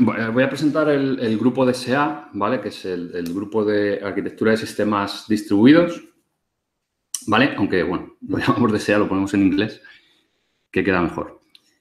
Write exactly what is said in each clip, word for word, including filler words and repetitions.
Voy a presentar el, el grupo de S A, ¿vale? Que es el, el grupo de arquitectura de sistemas distribuidos, ¿vale? Aunque, bueno, lo llamamos de S A, lo ponemos en inglés, que queda mejor.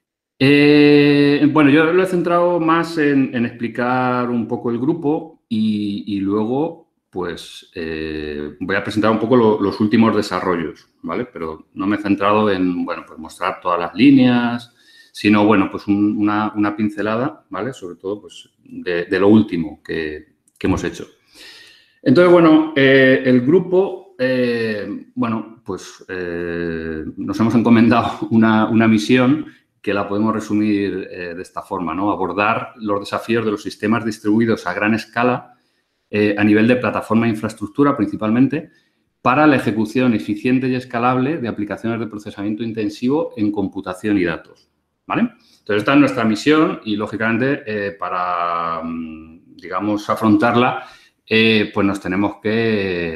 Eh, bueno, yo lo he centrado más en, en explicar un poco el grupo y, y luego, pues, eh, voy a presentar un poco lo, los últimos desarrollos, ¿vale? Pero no me he centrado en, bueno, pues mostrar todas las líneas, sino, bueno, pues un, una, una pincelada, ¿vale? Sobre todo, pues, de, de lo último que, que hemos hecho. Entonces, bueno, eh, el grupo, eh, bueno, pues eh, nos hemos encomendado una, una misión que la podemos resumir eh, de esta forma, ¿no? Abordar los desafíos de los sistemas distribuidos a gran escala eh, a nivel de plataforma e infraestructura, principalmente, para la ejecución eficiente y escalable de aplicaciones de procesamiento intensivo en computación y datos, ¿vale? Entonces, esta es nuestra misión y, lógicamente, eh, para, digamos, afrontarla, eh, pues nos tenemos que,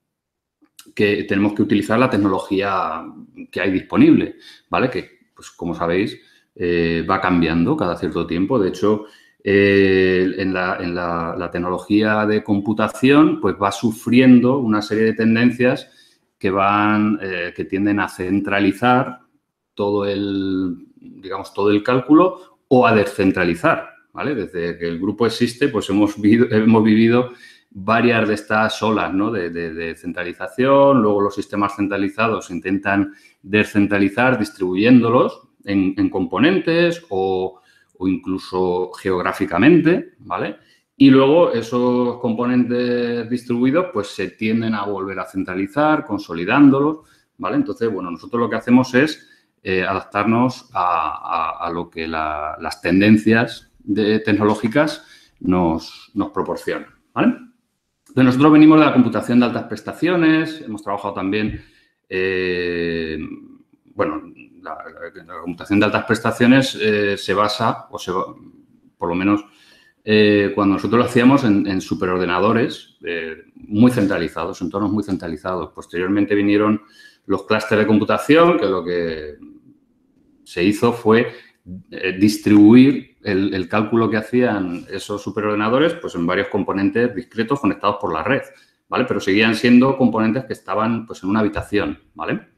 que, tenemos que utilizar la tecnología que hay disponible, ¿vale? Que, pues, como sabéis, eh, va cambiando cada cierto tiempo. De hecho, eh, en, la, en la, la tecnología de computación, pues, va sufriendo una serie de tendencias que van, eh, que tienden a centralizar todo el, digamos, todo el cálculo o a descentralizar, ¿vale? Desde que el grupo existe, pues hemos vivido, hemos vivido varias de estas olas, ¿no? de, de, de centralización. Luego los sistemas centralizados intentan descentralizar distribuyéndolos en, en componentes o, o incluso geográficamente, ¿vale? Y luego esos componentes distribuidos pues se tienden a volver a centralizar, consolidándolos, ¿vale? Entonces, bueno, nosotros lo que hacemos es eh, adaptarnos a, a, a lo que la, las tendencias de, tecnológicas nos, nos proporcionan, ¿vale? Entonces, nosotros venimos de la computación de altas prestaciones, hemos trabajado también, eh, bueno, la, la, la computación de altas prestaciones eh, se basa, o se, por lo menos eh, cuando nosotros lo hacíamos, en, en superordenadores eh, muy centralizados, entornos muy centralizados. Posteriormente vinieron los clústeres de computación, que lo que se hizo fue eh, distribuir el, el cálculo que hacían esos superordenadores pues, en varios componentes discretos conectados por la red, ¿vale? Pero seguían siendo componentes que estaban pues, en una habitación, ¿vale?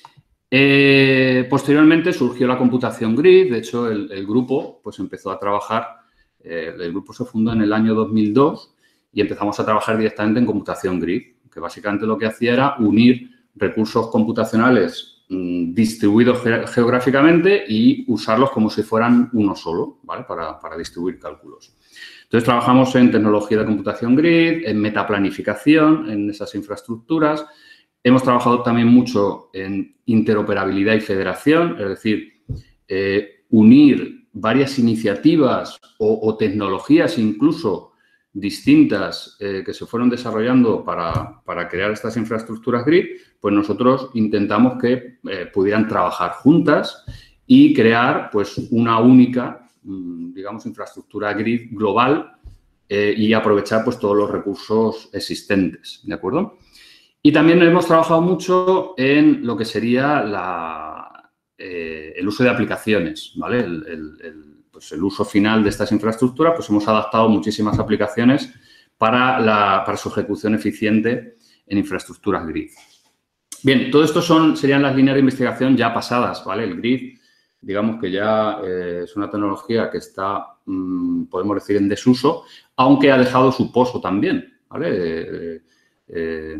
Eh, posteriormente surgió la computación grid. De hecho, el, el grupo pues, empezó a trabajar, eh, el grupo se fundó en el año dos mil dos y empezamos a trabajar directamente en computación grid, que básicamente lo que hacía era unir recursos computacionales distribuidos ge geográficamente y usarlos como si fueran uno solo, ¿vale? Para, para distribuir cálculos. Entonces, trabajamos en tecnología de computación grid, en metaplanificación, en esas infraestructuras. Hemos trabajado también mucho en interoperabilidad y federación, es decir, eh, unir varias iniciativas o, o tecnologías incluso distintas eh, que se fueron desarrollando para, para crear estas infraestructuras grid, pues nosotros intentamos que eh, pudieran trabajar juntas y crear pues una única, digamos, infraestructura grid global eh, y aprovechar pues todos los recursos existentes, ¿de acuerdo? Y también hemos trabajado mucho en lo que sería la, eh, el uso de aplicaciones, ¿vale? El, el, el, pues el uso final de estas infraestructuras, pues hemos adaptado muchísimas aplicaciones para, la, para su ejecución eficiente en infraestructuras grid. Bien, todo esto son, serían las líneas de investigación ya pasadas, ¿vale? El grid, digamos que ya eh, es una tecnología que está, mmm, podemos decir, en desuso, aunque ha dejado su pozo también, ¿vale? Eh, eh,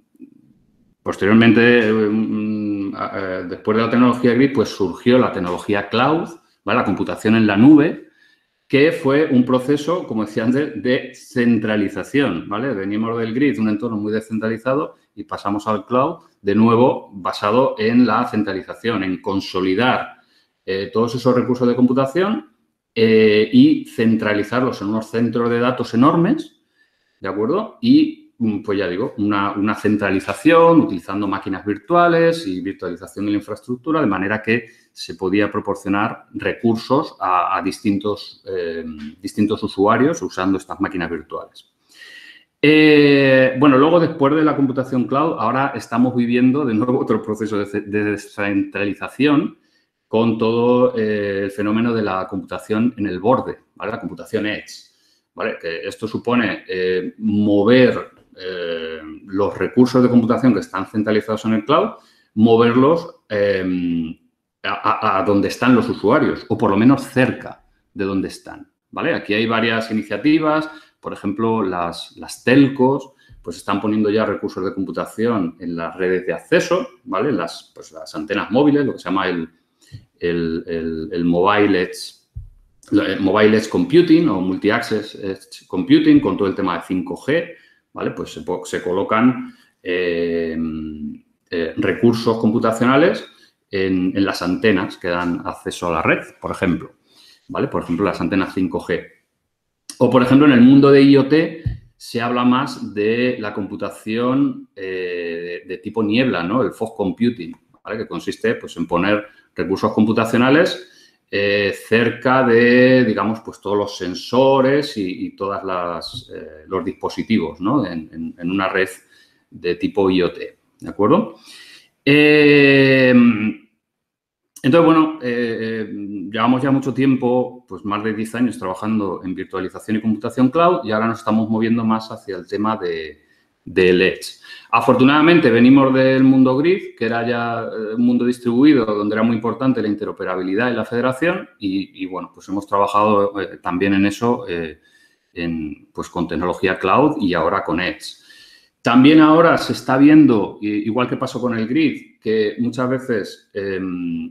posteriormente, eh, eh, después de la tecnología grid, pues surgió la tecnología cloud, ¿vale? La computación en la nube, que fue un proceso, como decía antes, de centralización, ¿vale? Venimos del grid, un entorno muy descentralizado, y pasamos al cloud, de nuevo, basado en la centralización, en consolidar eh, todos esos recursos de computación eh, y centralizarlos en unos centros de datos enormes, ¿de acuerdo? Y, pues ya digo, una, una centralización utilizando máquinas virtuales y virtualización de la infraestructura, de manera que se podía proporcionar recursos a, a distintos, eh, distintos usuarios usando estas máquinas virtuales. Eh, bueno, luego, después de la computación cloud, ahora estamos viviendo de nuevo otro proceso de, de descentralización con todo eh, el fenómeno de la computación en el borde, ¿vale? La computación edge, ¿vale? Que esto supone eh, mover eh, los recursos de computación que están centralizados en el cloud, moverlos eh, a, a, a donde están los usuarios, o por lo menos cerca de donde están, ¿vale? Aquí hay varias iniciativas, por ejemplo, las, las telcos, pues están poniendo ya recursos de computación en las redes de acceso, ¿vale? Las, pues las antenas móviles, lo que se llama el, el, el, el Mobile Edge, el Mobile Edge Computing o Multi-Access Edge Computing, con todo el tema de cinco G, ¿vale? Pues se, se colocan eh, eh, recursos computacionales en, en las antenas que dan acceso a la red, por ejemplo, ¿vale? Por ejemplo, las antenas cinco G. O, por ejemplo, en el mundo de I O T se habla más de la computación eh, de, de tipo niebla, ¿no? El fog computing, ¿vale? Que consiste, pues, en poner recursos computacionales eh, cerca de, digamos, pues, todos los sensores y, y todas las eh, los dispositivos, ¿no? En, en, en una red de tipo I O T, ¿de acuerdo? Eh, Entonces, bueno, eh, eh, llevamos ya mucho tiempo, pues más de diez años trabajando en virtualización y computación cloud y ahora nos estamos moviendo más hacia el tema de, del Edge. Afortunadamente, venimos del mundo grid, que era ya un mundo distribuido, donde era muy importante la interoperabilidad y la federación y, y bueno, pues hemos trabajado eh, también en eso, eh, en, pues con tecnología cloud y ahora con Edge. También ahora se está viendo, igual que pasó con el grid, que muchas veces eh,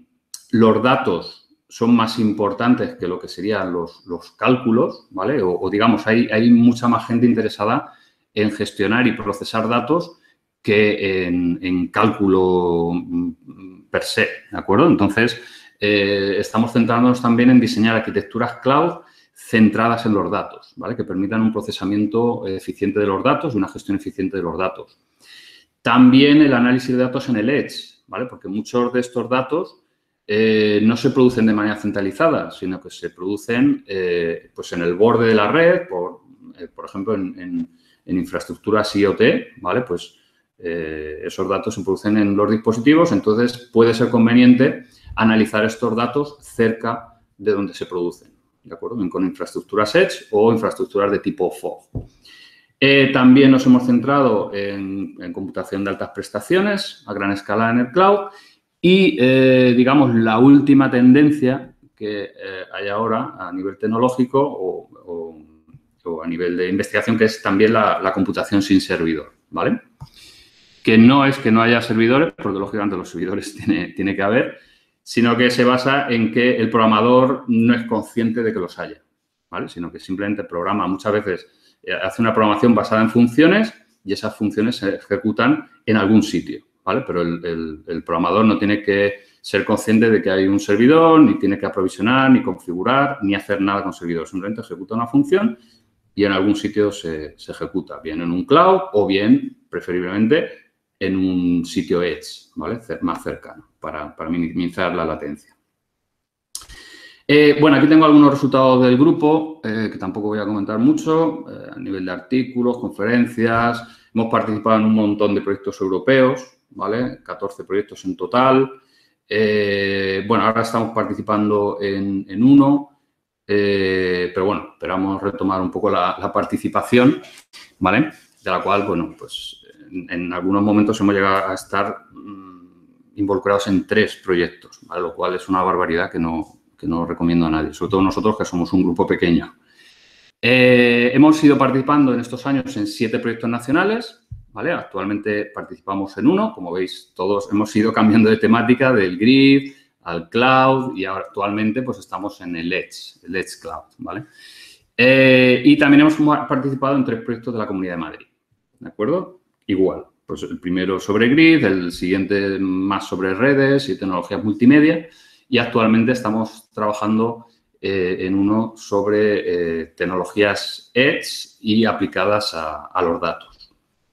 los datos son más importantes que lo que serían los, los cálculos, ¿vale? O, o digamos, hay, hay mucha más gente interesada en gestionar y procesar datos que en, en cálculo per se, ¿de acuerdo? Entonces, eh, estamos centrándonos también en diseñar arquitecturas cloud centradas en los datos, ¿vale? Que permitan un procesamiento eficiente de los datos y una gestión eficiente de los datos. También el análisis de datos en el Edge, ¿vale? Porque muchos de estos datos eh, no se producen de manera centralizada, sino que se producen eh, pues en el borde de la red, por, eh, por ejemplo, en, en, en infraestructuras I O T, ¿vale? Pues eh, esos datos se producen en los dispositivos, entonces puede ser conveniente analizar estos datos cerca de donde se producen, ¿de acuerdo? Con infraestructuras Edge o infraestructuras de tipo fog. Eh, también nos hemos centrado en, en computación de altas prestaciones a gran escala en el cloud y, eh, digamos, la última tendencia que eh, hay ahora a nivel tecnológico o, o, o a nivel de investigación, que es también la, la computación sin servidor, ¿vale? Que no es que no haya servidores, porque lógicamente los servidores tiene, tiene que haber, sino que se basa en que el programador no es consciente de que los haya, ¿vale? Sino que simplemente programa. Muchas veces eh, hace una programación basada en funciones y esas funciones se ejecutan en algún sitio, ¿vale? Pero el, el, el programador no tiene que ser consciente de que hay un servidor, ni tiene que aprovisionar, ni configurar, ni hacer nada con servidor. Simplemente ejecuta una función y en algún sitio se, se ejecuta, bien en un cloud o bien, preferiblemente, en un sitio Edge, ¿vale? Más cercano, para, para minimizar la latencia. Eh, bueno, aquí tengo algunos resultados del grupo, eh, que tampoco voy a comentar mucho, eh, a nivel de artículos, conferencias. Hemos participado en un montón de proyectos europeos, ¿vale? catorce proyectos en total. Eh, bueno, ahora estamos participando en, en uno, eh, pero bueno, esperamos retomar un poco la, la participación, ¿vale? De la cual, bueno, pues en, en algunos momentos hemos llegado a estar mmm, involucrados en tres proyectos, ¿vale? Lo cual es una barbaridad que no, que no recomiendo a nadie, sobre todo nosotros que somos un grupo pequeño. Eh, hemos ido participando en estos años en siete proyectos nacionales, ¿vale? Actualmente participamos en uno, como veis, todos hemos ido cambiando de temática del grid al cloud y ahora actualmente pues estamos en el Edge, el Edge Cloud, ¿vale? Eh, y también hemos participado en tres proyectos de la Comunidad de Madrid, ¿de acuerdo? Igual, pues el primero sobre grid, el siguiente más sobre redes y tecnologías multimedia y actualmente estamos trabajando eh, en uno sobre eh, tecnologías Edge y aplicadas a, a los datos.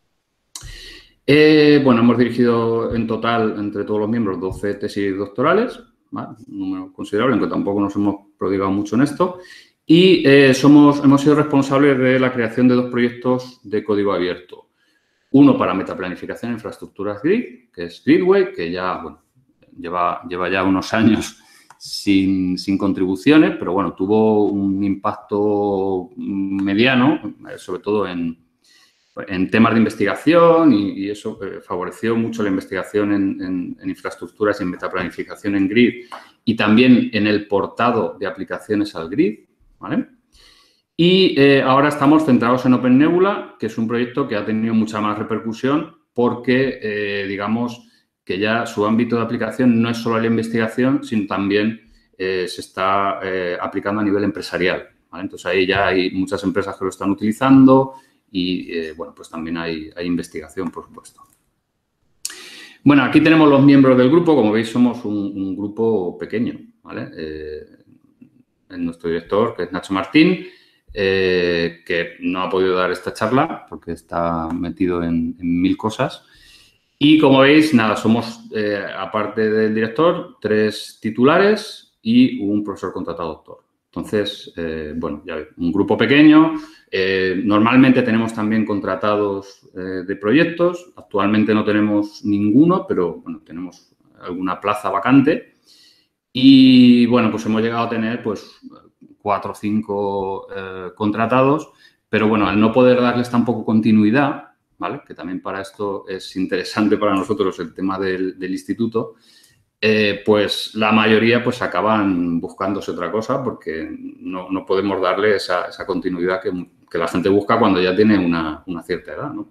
Eh, bueno, hemos dirigido en total entre todos los miembros doce tesis doctorales, ¿vale? Un número considerable, aunque tampoco nos hemos prodigado mucho en esto. Y eh, somos, hemos sido responsables de la creación de dos proyectos de código abierto. Uno para metaplanificación de infraestructuras grid, que es Gridway, que ya bueno, lleva, lleva ya unos años sin, sin contribuciones, pero bueno, tuvo un impacto mediano, sobre todo en, en temas de investigación y, y eso eh, favoreció mucho la investigación en, en, en infraestructuras y en metaplanificación en grid y también en el portado de aplicaciones al grid, ¿vale? Y eh, ahora estamos centrados en Open Nebula, que es un proyecto que ha tenido mucha más repercusión porque, eh, digamos, que ya su ámbito de aplicación no es solo la investigación, sino también eh, se está eh, aplicando a nivel empresarial, ¿vale? Entonces, ahí ya hay muchas empresas que lo están utilizando y, eh, bueno, pues también hay, hay investigación, por supuesto. Bueno, aquí tenemos los miembros del grupo. Como veis, somos un, un grupo pequeño, ¿vale? Eh, nuestro director, que es Nacho Martín, Eh, que no ha podido dar esta charla porque está metido en, en mil cosas. Y como veis, nada, somos, eh, aparte del director, tres titulares y un profesor contratado doctor. Entonces, eh, bueno, ya veis, un grupo pequeño. Eh, normalmente tenemos también contratados eh, de proyectos. Actualmente no tenemos ninguno, pero bueno, tenemos alguna plaza vacante. Y bueno, pues hemos llegado a tener pues cuatro o cinco eh, contratados, pero bueno, al no poder darles tampoco continuidad, ¿vale? Que también para esto es interesante para nosotros el tema del, del instituto, eh, pues la mayoría pues acaban buscándose otra cosa porque no, no podemos darle esa, esa continuidad que, que la gente busca cuando ya tiene una, una cierta edad, ¿no?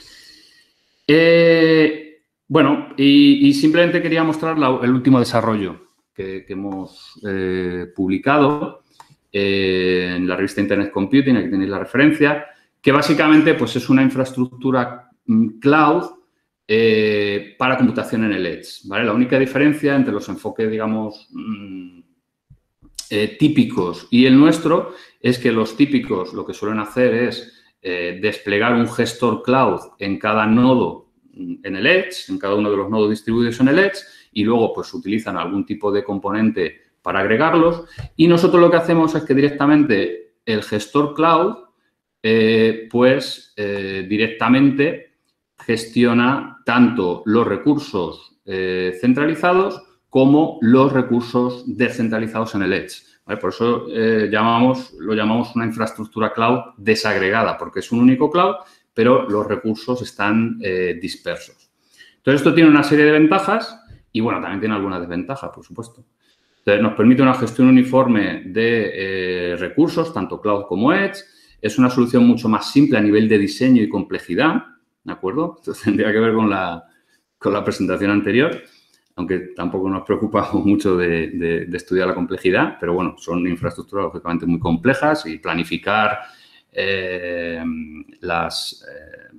Eh, bueno, y, y simplemente quería mostrar la, el último desarrollo que, que hemos eh, publicado eh, en la revista Internet Computing, aquí tenéis la referencia, que básicamente pues, es una infraestructura cloud eh, para computación en el Edge, ¿vale? La única diferencia entre los enfoques, digamos, mmm, eh, típicos y el nuestro es que los típicos lo que suelen hacer es eh, desplegar un gestor cloud en cada nodo en el Edge, en cada uno de los nodos distribuidos en el Edge, y luego pues utilizan algún tipo de componente para agregarlos. Y nosotros lo que hacemos es que directamente el gestor cloud, eh, pues eh, directamente gestiona tanto los recursos eh, centralizados como los recursos descentralizados en el Edge, ¿vale? Por eso eh, llamamos, lo llamamos una infraestructura cloud desagregada, porque es un único cloud, pero los recursos están eh, dispersos. Entonces, esto tiene una serie de ventajas y, bueno, también tiene algunas desventajas, por supuesto. Entonces, nos permite una gestión uniforme de eh, recursos, tanto cloud como Edge. Es una solución mucho más simple a nivel de diseño y complejidad, ¿de acuerdo? Esto tendría que ver con la, con la presentación anterior, aunque tampoco nos preocupamos mucho de, de, de estudiar la complejidad, pero, bueno, son infraestructuras, lógicamente, muy complejas y planificar Eh, las, eh,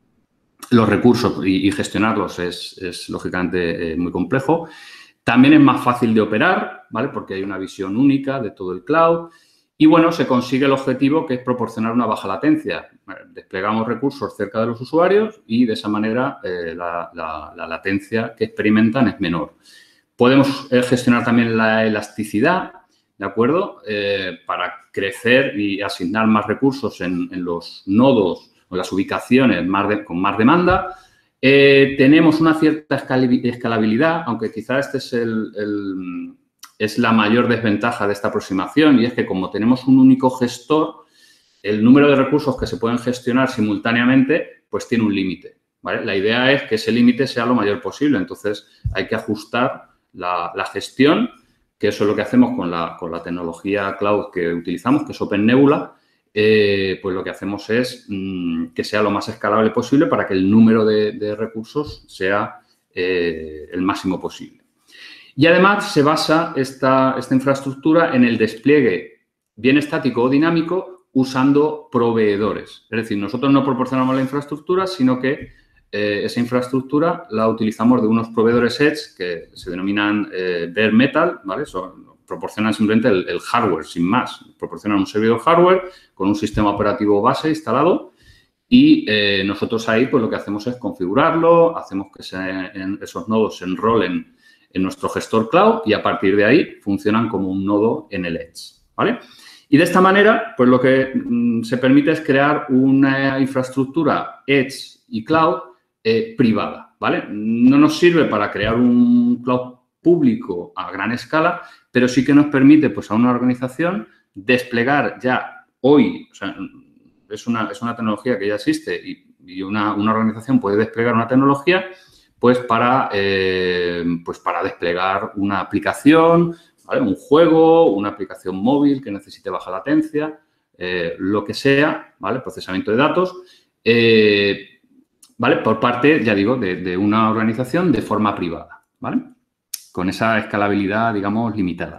los recursos y, y gestionarlos es, es lógicamente, eh, muy complejo. También es más fácil de operar, ¿vale? Porque hay una visión única de todo el cloud. Y, bueno, se consigue el objetivo que es proporcionar una baja latencia. Desplegamos recursos cerca de los usuarios y, de esa manera, eh, la, la, la latencia que experimentan es menor. Podemos eh, gestionar también la elasticidad, ¿de acuerdo? Eh, para crecer y asignar más recursos en, en los nodos o las ubicaciones más de, con más demanda. Eh, tenemos una cierta escalabilidad, aunque quizás este es, el, el, es la mayor desventaja de esta aproximación, y es que como tenemos un único gestor, el número de recursos que se pueden gestionar simultáneamente pues tiene un límite, ¿vale? La idea es que ese límite sea lo mayor posible, entonces hay que ajustar la, la gestión, que eso es lo que hacemos con la, con la tecnología cloud que utilizamos, que es Open Nebula. Eh, pues lo que hacemos es mmm, que sea lo más escalable posible para que el número de, de recursos sea eh, el máximo posible. Y además se basa esta, esta infraestructura en el despliegue bien estático o dinámico usando proveedores. Es decir, nosotros no proporcionamos la infraestructura, sino que Eh, esa infraestructura la utilizamos de unos proveedores Edge que se denominan eh, bare metal, ¿vale? Son, proporcionan simplemente el, el hardware, sin más. Proporcionan un servidor hardware con un sistema operativo base instalado y eh, nosotros ahí pues lo que hacemos es configurarlo, hacemos que se, en esos nodos se enrolen en nuestro gestor cloud y a partir de ahí funcionan como un nodo en el Edge, ¿vale? Y de esta manera, pues lo que mm, se permite es crear una infraestructura Edge y cloud Eh, privada, ¿vale? No nos sirve para crear un cloud público a gran escala, pero sí que nos permite pues, a una organización desplegar ya hoy, o sea, es una, es una tecnología que ya existe y, y una, una organización puede desplegar una tecnología pues para, eh, pues para desplegar una aplicación, ¿vale? Un juego, una aplicación móvil que necesite baja latencia, eh, lo que sea, ¿vale? Procesamiento de datos, eh, ¿vale? Por parte, ya digo, de, de una organización de forma privada, ¿vale? Con esa escalabilidad, digamos, limitada.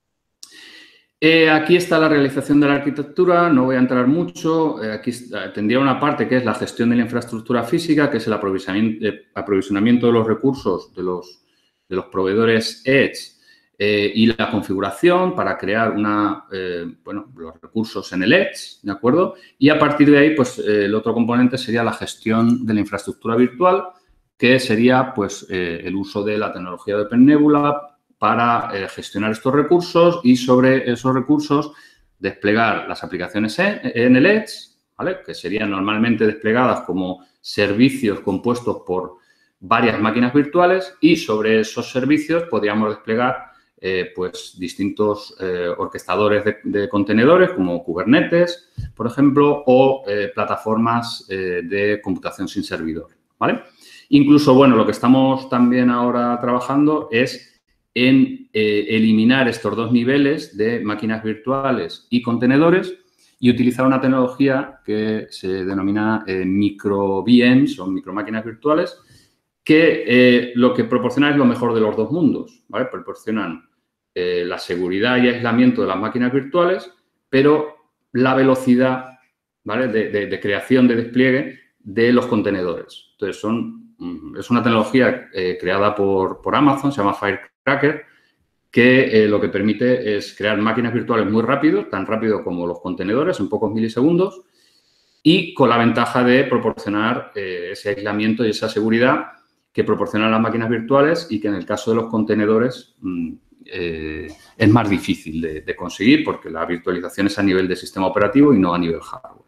Eh, aquí está la realización de la arquitectura, no voy a entrar mucho. Eh, aquí tendría una parte que es la gestión de la infraestructura física, que es el aprovisionamiento, eh, aprovisionamiento de los recursos de los, de los proveedores Edge eh, y la configuración para crear una, eh, bueno, los recursos en el Edge, ¿de acuerdo? Y a partir de ahí, pues, eh, el otro componente sería la gestión de la infraestructura virtual, que sería, pues, eh, el uso de la tecnología de OpenNebula para eh, gestionar estos recursos y sobre esos recursos desplegar las aplicaciones en, en el Edge, ¿vale? Que serían normalmente desplegadas como servicios compuestos por varias máquinas virtuales y sobre esos servicios podríamos desplegar eh, pues, distintos eh, orquestadores de, de contenedores como Kubernetes, por ejemplo, o eh, plataformas eh, de computación sin servidor, ¿vale? Incluso, bueno, lo que estamos también ahora trabajando es en eh, eliminar estos dos niveles de máquinas virtuales y contenedores y utilizar una tecnología que se denomina eh, micro V Ms o micro máquinas virtuales que eh, lo que proporciona es lo mejor de los dos mundos, ¿vale? Proporcionan eh, la seguridad y aislamiento de las máquinas virtuales, pero la velocidad, ¿vale? de, de, de creación, de despliegue de los contenedores. Entonces, son, es una tecnología eh, creada por, por Amazon, se llama Firecracker, que eh, lo que permite es crear máquinas virtuales muy rápido, tan rápido como los contenedores, en pocos milisegundos, y con la ventaja de proporcionar eh, ese aislamiento y esa seguridad que proporcionan las máquinas virtuales y que en el caso de los contenedores mmm, eh, es más difícil de, de conseguir porque la virtualización es a nivel de sistema operativo y no a nivel hardware.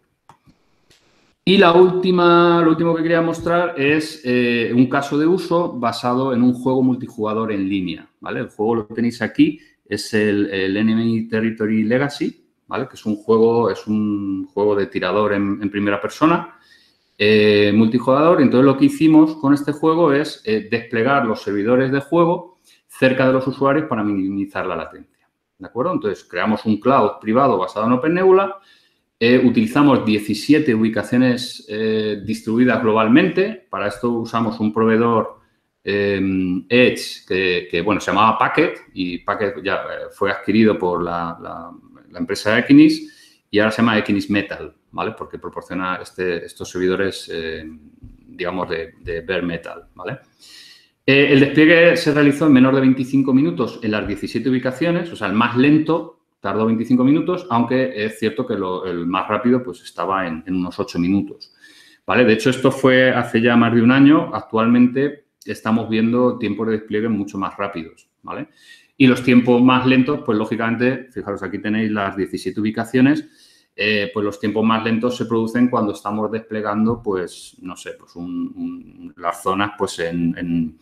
Y la última, lo último que quería mostrar es eh, un caso de uso basado en un juego multijugador en línea, ¿vale? El juego lo tenéis aquí, es el, el Enemy Territory Legacy, ¿vale? Que es un juego, es un juego de tirador en, en primera persona, eh, multijugador. Entonces, lo que hicimos con este juego es eh, desplegar los servidores de juego cerca de los usuarios para minimizar la latencia, ¿de acuerdo? Entonces, creamos un cloud privado basado en OpenNebula. Eh, utilizamos diecisiete ubicaciones eh, distribuidas globalmente. Para esto usamos un proveedor eh, Edge que, que, bueno, se llamaba Packet y Packet ya fue adquirido por la, la, la empresa Equinix y ahora se llama Equinix Metal, ¿vale? Porque proporciona este, estos servidores, eh, digamos, de, de bare metal, ¿vale? Eh, el despliegue se realizó en menor de veinticinco minutos en las diecisiete ubicaciones, o sea, el más lento tardó veinticinco minutos, aunque es cierto que lo, el más rápido pues estaba en, en unos ocho minutos, ¿vale? De hecho, esto fue hace ya más de un año. Actualmente estamos viendo tiempos de despliegue mucho más rápidos, ¿vale? Y los tiempos más lentos, pues lógicamente, fijaros, aquí tenéis las diecisiete ubicaciones, eh, pues los tiempos más lentos se producen cuando estamos desplegando, pues, no sé, pues un, un, las zonas pues en, en,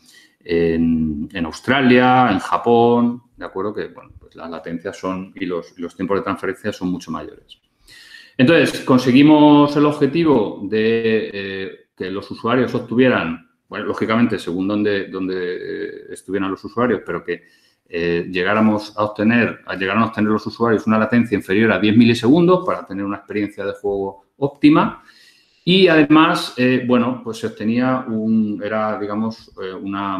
en, en Australia, en Japón, ¿de acuerdo? Que, bueno, pues las latencias son y los, los tiempos de transferencia son mucho mayores. Entonces, conseguimos el objetivo de eh, que los usuarios obtuvieran, bueno, lógicamente, según donde, donde eh, estuvieran los usuarios, pero que eh, llegáramos a obtener, a llegar a obtener los usuarios una latencia inferior a diez milisegundos para tener una experiencia de juego óptima. Y además, eh, bueno, pues se obtenía un, era, digamos, eh, una...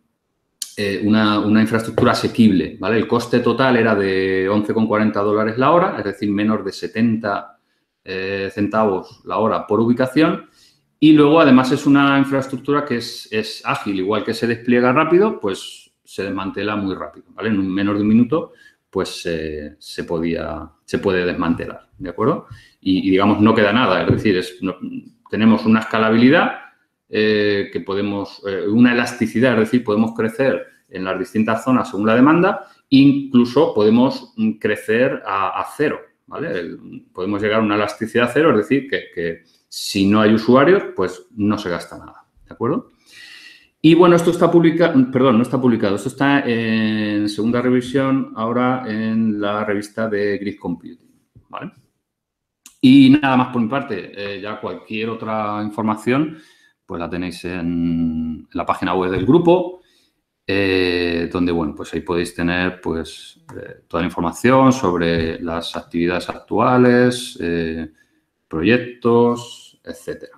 Eh, una, una infraestructura asequible, ¿vale? El coste total era de once con cuarenta dólares la hora, es decir, menos de setenta eh, centavos la hora por ubicación. Y luego, además, es una infraestructura que es, es ágil, igual que se despliega rápido, pues se desmantela muy rápido, ¿vale? En un, menos de un minuto, pues eh, se, podía, se puede desmantelar, ¿de acuerdo? Y, y digamos, no queda nada, es decir, es, no, tenemos una escalabilidad Eh, que podemos, eh, una elasticidad, es decir, podemos crecer en las distintas zonas según la demanda, incluso podemos crecer a, a cero, ¿vale? El, podemos llegar a una elasticidad cero, es decir, que, que si no hay usuarios, pues no se gasta nada, ¿de acuerdo? Y bueno, esto está publicado, perdón, no está publicado, esto está en segunda revisión ahora en la revista de Grid Computing, ¿vale? Y nada más por mi parte, eh, ya cualquier otra información pues la tenéis en, en la página web del grupo, eh, donde, bueno, pues ahí podéis tener pues eh, toda la información sobre las actividades actuales, eh, proyectos, etcétera.